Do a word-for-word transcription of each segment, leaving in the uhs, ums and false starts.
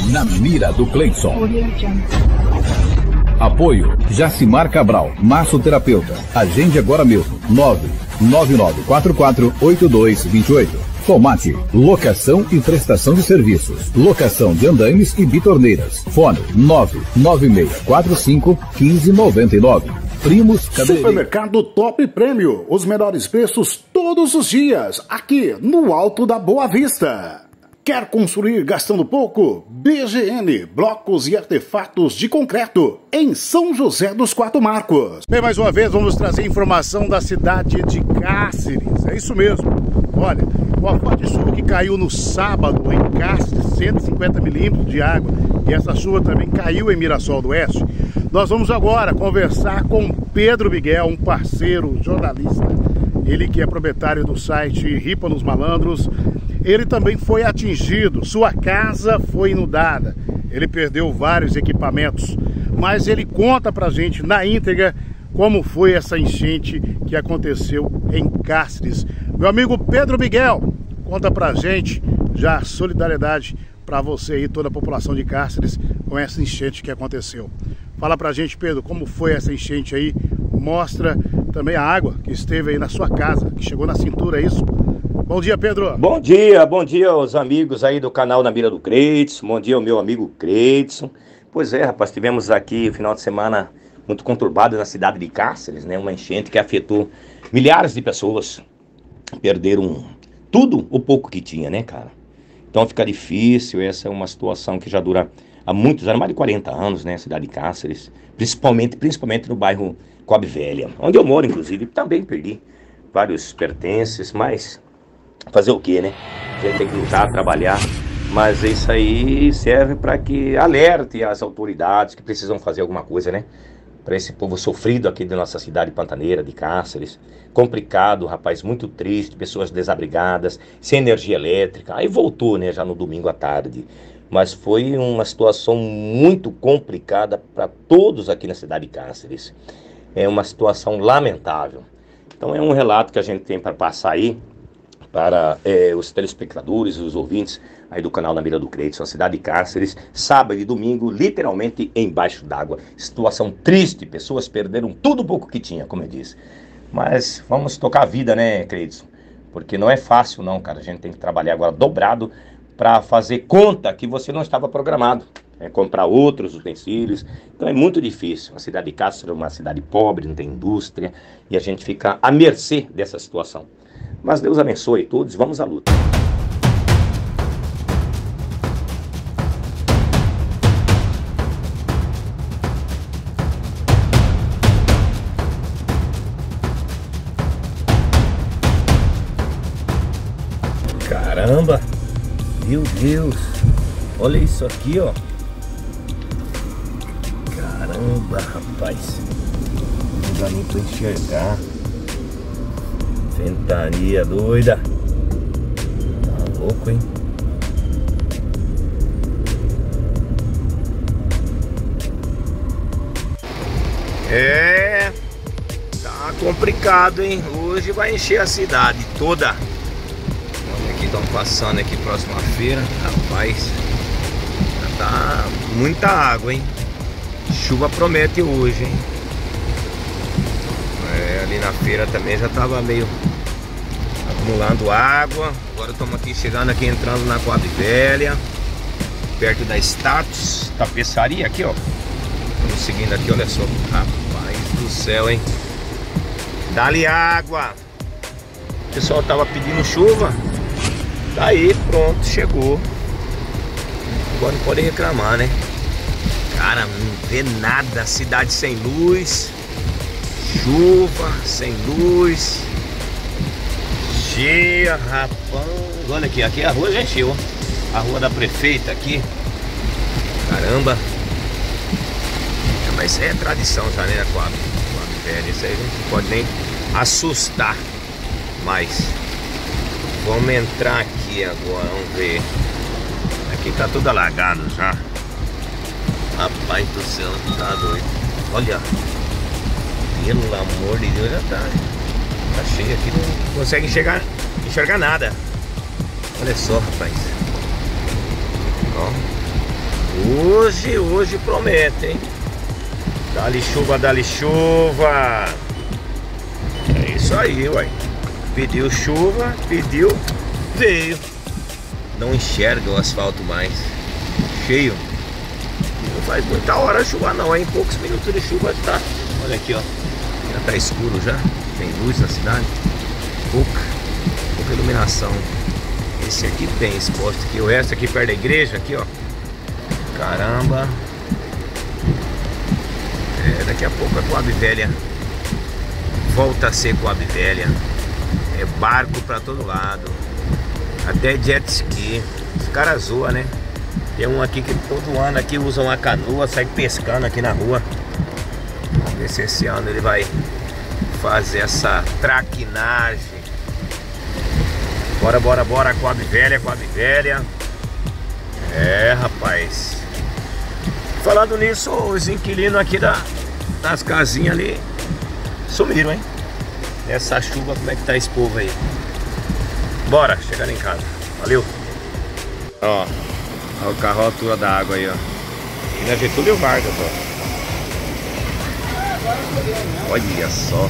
Na mira do Cleidson. Apoio Jacimar Cabral, massoterapeuta. Agende agora mesmo. nove nove nove quatro quatro oito dois dois oito. Tomate, locação e prestação de serviços. Locação de andaimes e bitorneiras. Fone nove nove seis quatro cinco um cinco nove nove. Primos Cabeleireiros. Supermercado Top Prêmio. Os melhores preços todos os dias. Aqui no Alto da Boa Vista. Quer construir gastando pouco? B G N, blocos e artefatos de concreto, em São José dos Quatro Marcos. Bem, mais uma vez vamos trazer informação da cidade de Cáceres. É isso mesmo. Olha, uma forte chuva que caiu no sábado em Cáceres, cento e cinquenta milímetros de água. E essa chuva também caiu em Mirassol do Oeste. Nós vamos agora conversar com Pedro Miguel, um parceiro jornalista. Ele que é proprietário do site Ripa nos Malandros. Ele também foi atingido, sua casa foi inundada, ele perdeu vários equipamentos, mas ele conta pra gente na íntegra como foi essa enchente que aconteceu em Cáceres. Meu amigo Pedro Miguel, conta pra gente, já solidariedade pra você e toda a população de Cáceres com essa enchente que aconteceu. Fala pra gente, Pedro, como foi essa enchente aí, mostra também a água que esteve aí na sua casa, que chegou na cintura, é isso? Bom dia, Pedro. Bom dia, bom dia aos amigos aí do canal Na Mira do Cleidson. Bom dia ao meu amigo Cleidson. Pois é, rapaz, tivemos aqui o final de semana muito conturbado na cidade de Cáceres, né? Uma enchente que afetou milhares de pessoas. Perderam tudo o pouco que tinha, né, cara? Então fica difícil, essa é uma situação que já dura há muitos anos, mais de quarenta anos, né? A cidade de Cáceres, principalmente, principalmente no bairro Coab Velha, onde eu moro, inclusive, também perdi vários pertences, mas... fazer o que, né? A gente tem que lutar, trabalhar, mas isso aí serve para que alerte as autoridades que precisam fazer alguma coisa, né? Para esse povo sofrido aqui da nossa cidade pantaneira, de Cáceres. Complicado, rapaz, muito triste, pessoas desabrigadas, sem energia elétrica. Aí voltou, né, já no domingo à tarde. Mas foi uma situação muito complicada para todos aqui na cidade de Cáceres. É uma situação lamentável. Então é um relato que a gente tem para passar aí, para é, os telespectadores, os ouvintes aí do canal Na Mira do Cleidson, a cidade de Cáceres, sábado e domingo, literalmente embaixo d'água. Situação triste, pessoas perderam tudo o pouco que tinha, como eu disse. Mas vamos tocar a vida, né, Cleidson? Porque não é fácil não, cara. A gente tem que trabalhar agora dobrado para fazer conta que você não estava programado. É, comprar outros utensílios. Então é muito difícil. A cidade de Cáceres é uma cidade pobre, não tem indústria, e a gente fica à mercê dessa situação. Mas Deus abençoe todos, vamos à luta. Caramba! Meu Deus! Olha isso aqui, ó! Caramba, rapaz! Não dá nem pra enxergar. Ventania doida. Tá louco, hein? É, tá complicado, hein? Hoje vai encher a cidade toda. Olha aqui, estão passando aqui próximo à feira. Rapaz, tá muita água, hein? Chuva promete hoje, hein? É, ali na feira também já tava meio acumulando água. Agora estamos aqui chegando aqui, entrando na Coab Velha, perto da Status Tapeçaria aqui, ó. Estamos seguindo aqui, olha só. Rapaz do céu, hein? Dá-lhe água. O pessoal tava pedindo chuva. Daí, pronto, chegou. Agora não pode reclamar, né? Cara, não vê nada. Cidade sem luz. Chuva, sem luz. Cheia, rapaz. Olha aqui, aqui a rua já encheu. A rua da prefeita aqui. Caramba. Mas isso aí é tradição já, né? Com a, com a velha. Isso aí a gente não pode nem assustar. Mas vamos entrar aqui agora, vamos ver. Aqui tá tudo alagado já. Rapaz do céu, tá doido. Olha. Pelo amor de Deus, já tá. Tá cheio aqui, não consegue enxergar, enxergar nada. Olha só, rapaz. Ó. hoje, hoje promete, hein? Dá-lhe chuva, dá-lhe chuva. É isso aí, uai. Pediu chuva, pediu, veio. Não enxerga o asfalto mais. Cheio. Não faz muita hora chuva não, hein? Em poucos minutos de chuva tá. Olha aqui, ó. Já tá escuro já. Tem luz na cidade. Pouca. Pouca iluminação. Esse aqui tem exposto aqui. O resto aqui perto da igreja, aqui, ó. Caramba. É, daqui a pouco a Coab Velha volta a ser Coab Velha. É barco pra todo lado. Até jet ski. Os caras zoam, né? Tem um aqui que todo ano aqui usa uma canoa, sai pescando aqui na rua. Vamos ver se esse ano ele vai fazer essa traquinagem. Bora, bora, bora, Coab Velha, Coab Velha. É, rapaz. Falando nisso, os inquilinos aqui da, das casinhas ali sumiram, hein? Essa chuva, como é que tá esse povo aí? Bora, chegar em casa. Valeu. Ó, ó o carro à altura da água aí, ó. E na Getúlio Vargas, ó. Olha só.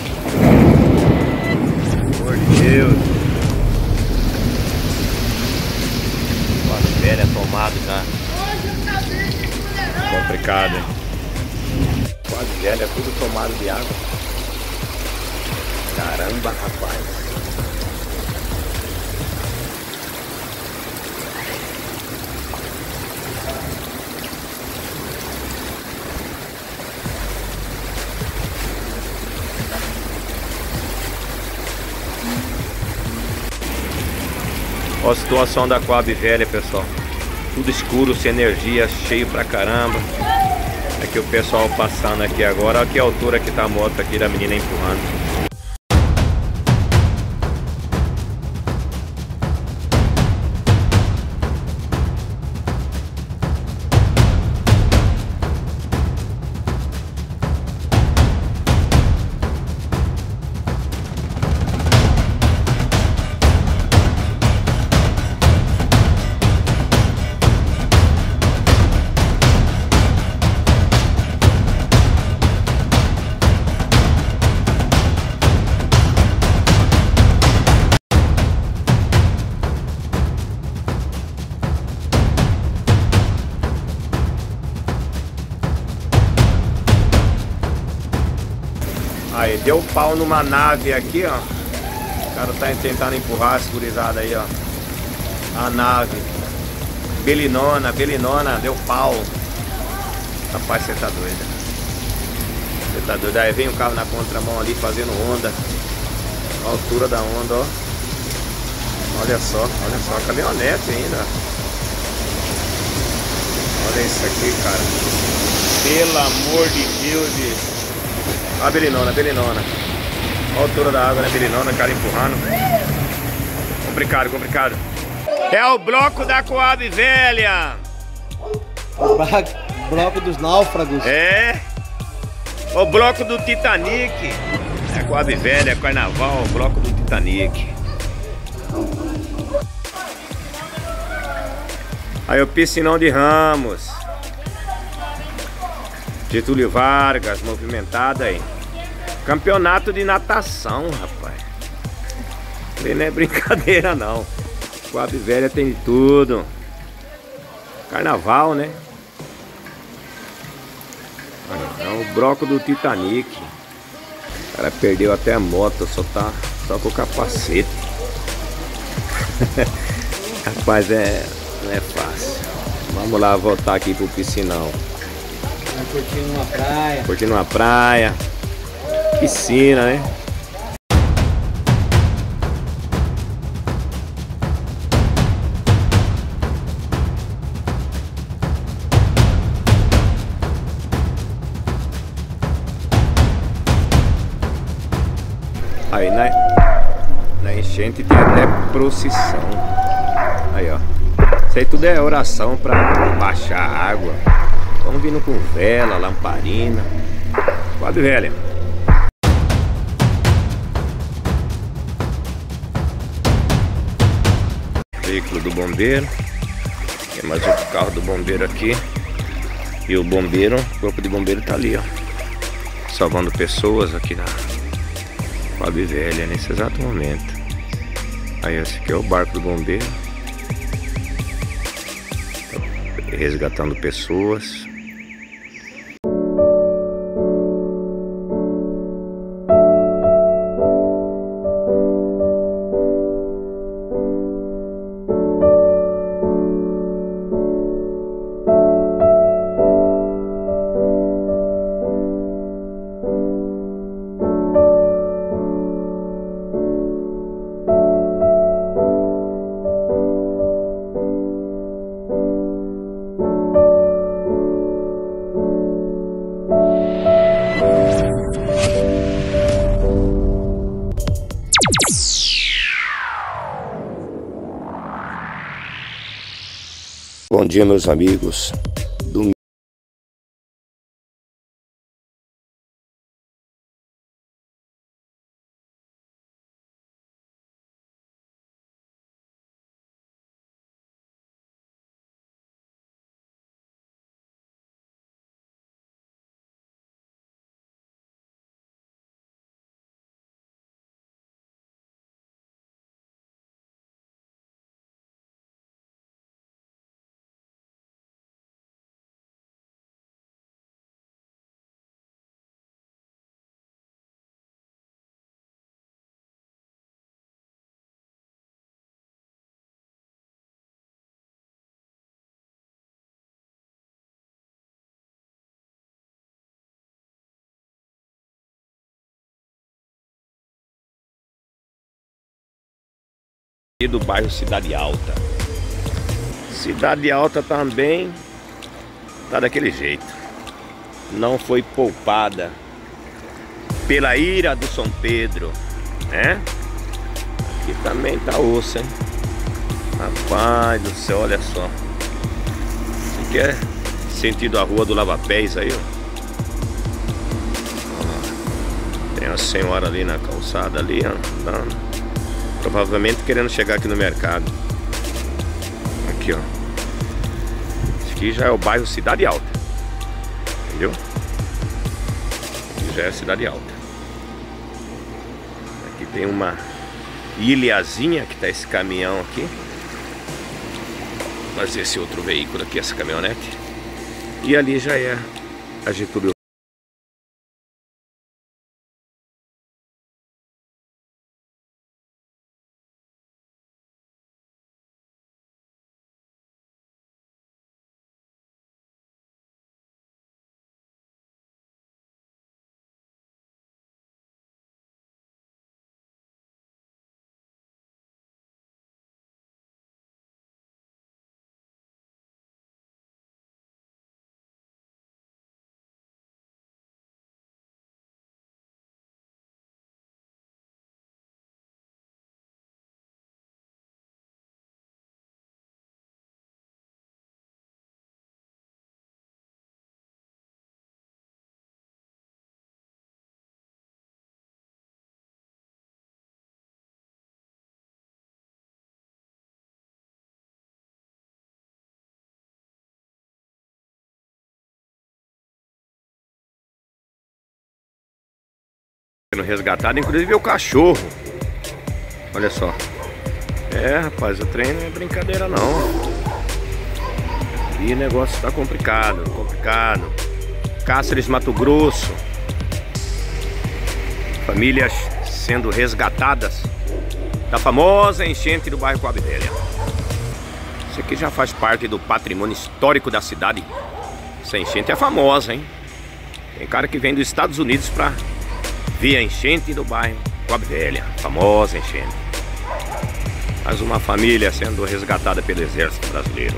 Pelo amor de Deus. Coab Velha tomado já. Complicado, hein? Coab Velha, tudo tomado de água. Caramba, rapaz. Olha a situação da Coab Velha, pessoal. Tudo escuro, sem energia, cheio pra caramba. Aqui o pessoal passando aqui agora. Olha que altura que tá a moto aqui da menina empurrando. Aí, deu pau numa nave aqui, ó. O cara tá tentando empurrar a escurizada aí, ó. A nave. Belinona, Belinona, deu pau. Rapaz, você tá doido. Você tá doido. Aí vem o carro na contramão ali fazendo onda. A altura da onda, ó. Olha só, olha só. A caminhonete ainda. Olha isso aqui, cara. Pelo amor de Deus, bicho. A Belinona, Belinona. A altura da água, né? Belinona, cara empurrando. Complicado, complicado. É o bloco da Coab Velha. O bloco dos náufragos. É. O bloco do Titanic. É a Coab Velha, carnaval, o bloco do Titanic. Aí o Piscinão de Ramos. Getúlio Vargas, movimentado aí. Campeonato de natação, rapaz. Ele não é brincadeira, não. Coab Velha tem de tudo. Carnaval, né? É o bloco do Titanic. O cara perdeu até a moto, só tá só com o capacete. Rapaz, é, não é fácil. Vamos lá voltar aqui pro piscinão. Curtindo uma praia. Curtindo uma praia. Piscina, né? Aí na, na enchente tem até procissão. Aí, ó. Isso aí tudo é oração pra baixar a água. Estão vindo com vela, lamparina. Coab Velha. Veículo do bombeiro. Tem mais outro carro do bombeiro aqui. E o bombeiro, o corpo de bombeiro tá ali, ó, salvando pessoas aqui na Coab Velha nesse exato momento. Aí esse aqui é o barco do bombeiro, tá resgatando pessoas. Bom dia, meus amigos. Domingo. Do bairro Cidade Alta. Cidade Alta também tá daquele jeito. Não foi poupada pela ira do São Pedro, né? Aqui também tá osso, hein? Rapaz do céu, olha só. Você quer sentido a rua do Lava-Pés aí, ó? Tem uma senhora ali na calçada ali, ó, andando. Provavelmente querendo chegar aqui no mercado. Aqui, ó. Esse aqui já é o bairro Cidade Alta. Entendeu? Aqui já é Cidade Alta. Aqui tem uma ilhazinha que tá esse caminhão aqui. Mas esse outro veículo aqui, essa caminhonete. E ali já é a Getúlio. Sendo resgatado, inclusive o cachorro. Olha só. É, rapaz, o trem não é brincadeira não. E o negócio tá complicado, complicado. Cáceres, Mato Grosso. Famílias sendo resgatadas da famosa enchente do bairro Coab Velha. Isso aqui já faz parte do patrimônio histórico da cidade. Essa enchente é famosa, hein? Tem cara que vem dos Estados Unidos pra ver a enchente do bairro Coab Velha, famosa enchente. Mais uma família sendo resgatada pelo Exército Brasileiro.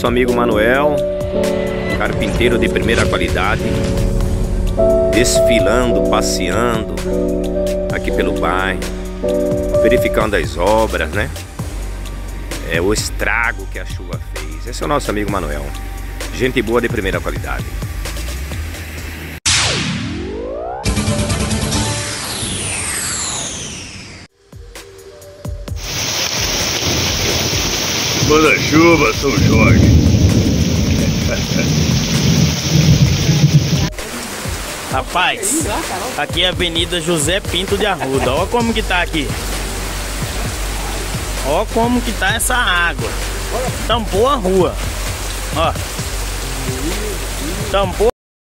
nosso amigo Manuel, carpinteiro de primeira qualidade, desfilando, passeando aqui pelo bairro, verificando as obras, né? É o estrago que a chuva fez. Esse é o nosso amigo Manuel, gente boa de primeira qualidade. Manda-chuva, São Jorge. Rapaz, aqui é a Avenida José Pinto de Arruda. Olha como que tá aqui. Olha como que tá essa água. Tampou a rua. Ó. Tampou.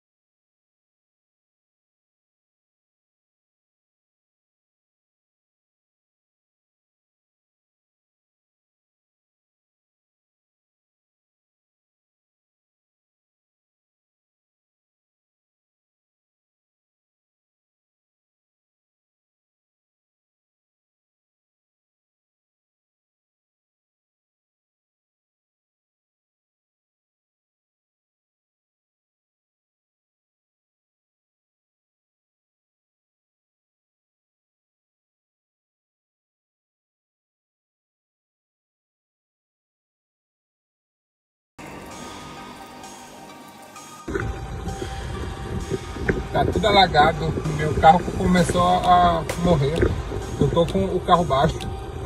Tá tudo alagado, meu carro começou a morrer. Eu tô com o carro baixo.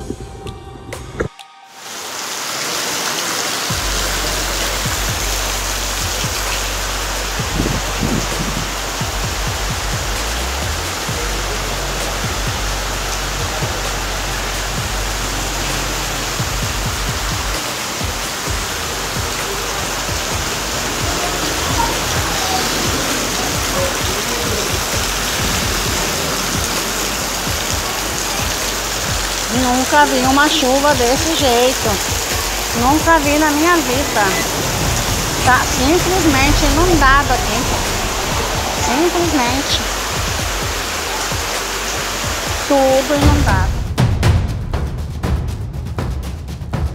Nunca vi uma chuva desse jeito. Nunca vi na minha vida. Tá simplesmente inundado aqui. Simplesmente. Tudo inundado.